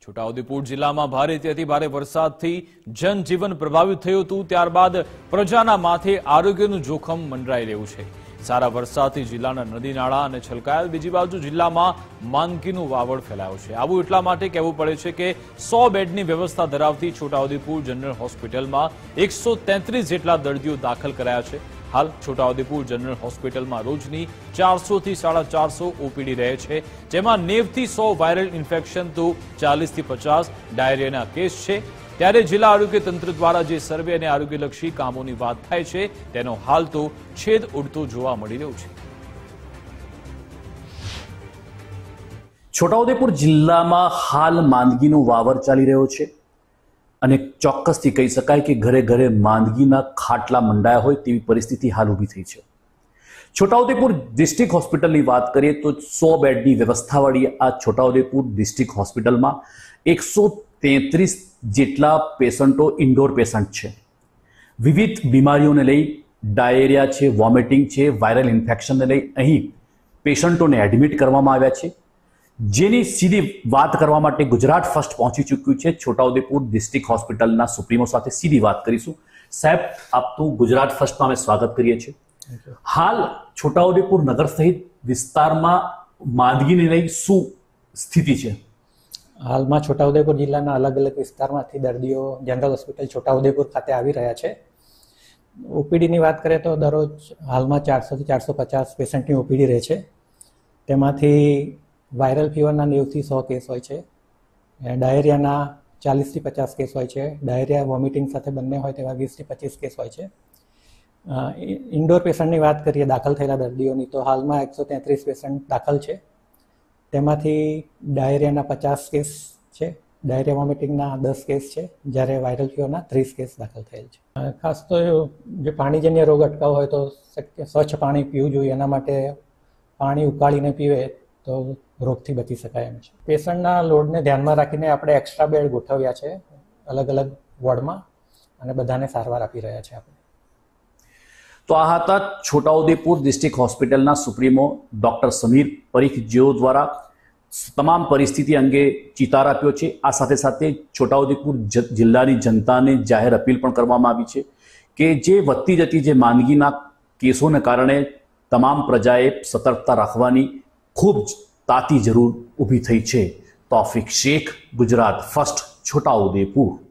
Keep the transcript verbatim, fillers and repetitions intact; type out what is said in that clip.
છોટાઉદેપુર જિલ્લામાં ભારેથી અતિ ભારે વરસાદથી જનજીવન પ્રભાવિત થયું હતું। ત્યારબાદ પ્રજાના માથે આરોગ્યનું જોખમ મંડરાઈ રહ્યું છે। સારા વરસાદથી જિલ્લાના નદી નાળા અને છલકાયેલ, બીજી બાજુ જિલ્લામાં માંદગીનું વાવડ ફેલાયો છે। આવું એટલા માટે કહેવું પડે છે કે સો બેડની વ્યવસ્થા ધરાવતી છોટાઉદેપુર જનરલ હોસ્પિટલમાં એકસો તેત્રીસ જેટલા દર્દીઓ દાખલ કરાયા છે। हाल छोटाउदेपुर जनरल होस्पिटल में रोजनी चारसो थी साढ़ा चारसो ओपीडी रहे छे, जेमां नेव थी सौ वायरल इन्फेक्शन तो चालीस थी पचास डायरियाना केस छे। त्यारे जिला आरोग्य तंत्र द्वारा जे सर्वे अने आरोग्यलक्षी कामोनी वात थाय छे तेनो हाल तो छेद उड़तो जोवा मळी रह्यो छे। छोटाउदेपुर जिल्लामां हाल मांदगीनो वावर चाली रह्यो छे અને ચોક્કસથી કહી શકાય કે ઘરે ઘરે માંદગીના ખાટલા મંડાયા હોય તેવી પરિસ્થિતિ હાલ ઊભી થઈ છે। છોટાઉદેપુર ડિસ્ટ્રિક્ટ હોસ્પિટલની વાત કરીએ તો સો બેડની વ્યવસ્થાવાળી આ છોટાઉદેપુર ડિસ્ટ્રિક્ટ હોસ્પિટલમાં એકસો તેત્રીસ જેટલા પેશન્ટો ઇન્ડોર પેશન્ટ છે। વિવિધ બીમારીઓને લઈ ડાયેરિયા છે, વોમિટિંગ છે, વાયરલ ઇન્ફેક્શનને લઈ અહીં પેશન્ટોને એડમિટ કરવામાં આવ્યા છે, જેની સીધી વાત કરવા માટે ગુજરાત ફર્સ્ટ પહોંચી ચૂક્યું છે। છોટાઉદેપુર ડિસ્ટ્રિક્ટ હોસ્પિટલના સુપ્રીમો સાથે સીધી વાત કરીશું। સાહેબ, આપનું ગુજરાત ફર્સ્ટમાં અમે સ્વાગત કરીએ છીએ। હાલ છોટાઉદેપુર નગર સહિત વિસ્તારમાં માંદગીને લઈ શું સ્થિતિ છે? હાલમાં છોટાઉદેપુર જિલ્લાના અલગ અલગ વિસ્તારમાંથી દર્દીઓ જનરલ હોસ્પિટલ છોટાઉદેપુર ખાતે આવી રહ્યા છે। ઓપીડીની વાત કરીએ તો દરરોજ હાલમાં ચારસોથી ચારસો પચાસ પેશન્ટની ઓપીડી રહે છે। તેમાંથી વાયરલ ફીવરના નેવથી સો કેસ હોય છે, ડાયરિયાના ચાલીસથી પચાસ કેસ હોય છે, ડાયરિયા વોમિટિંગ સાથે બંને હોય તેવા વીસથી પચીસ કેસ હોય છે। ઇન્ડોર પેશન્ટની વાત કરીએ દાખલ થયેલા દર્દીઓની તો હાલમાં એકસો તેત્રીસ પેશન્ટ દાખલ છે, તેમાંથી ડાયરિયાના પચાસ કેસ છે, ડાયરિયા વોમિટિંગના દસ કેસ છે, જ્યારે વાયરલ ફીવરના ત્રીસ કેસ દાખલ થયેલ છે। ખાસ તો જે પાણીજન્ય રોગ અટકાવવો હોય તો સ્વચ્છ પાણી પીવું જોઈએ, એના માટે પાણી ઉકાળીને પીવે તો રોગથી બચી શકાય એમ છે। પેશન્ટના લોડને ધ્યાનમાં રાખીને આપણે એક્સ્ટ્રા બેડ ગોઠવ્યા છે અલગ અલગ વોર્ડમાં અને બધાને સારવાર આપી રહ્યા છે આપણે। તો આ હતા છોટાઉદેપુર ડિસ્ટ્રિક્ટ હોસ્પિટલના સુપ્રીમો ડોક્ટર સમીર પરીખ, જેઓ દ્વારા તમામ પરિસ્થિતિ અંગે ચિતાર આપ્યો છે। આ સાથે સાથે છોટાઉદેપુર જિલ્લાની જનતાને જાહેર અપીલ પણ કરવામાં આવી છે કે જે વધતી જતી જે માંદગીના કેસોને કારણે તમામ પ્રજાએ સતર્કતા રાખવાની ખૂબ તાતી જરૂર ઊભી થઈ છે। તૌફિક શેખ, ગુજરાત ફર્સ્ટ, છોટાઉદેપુર।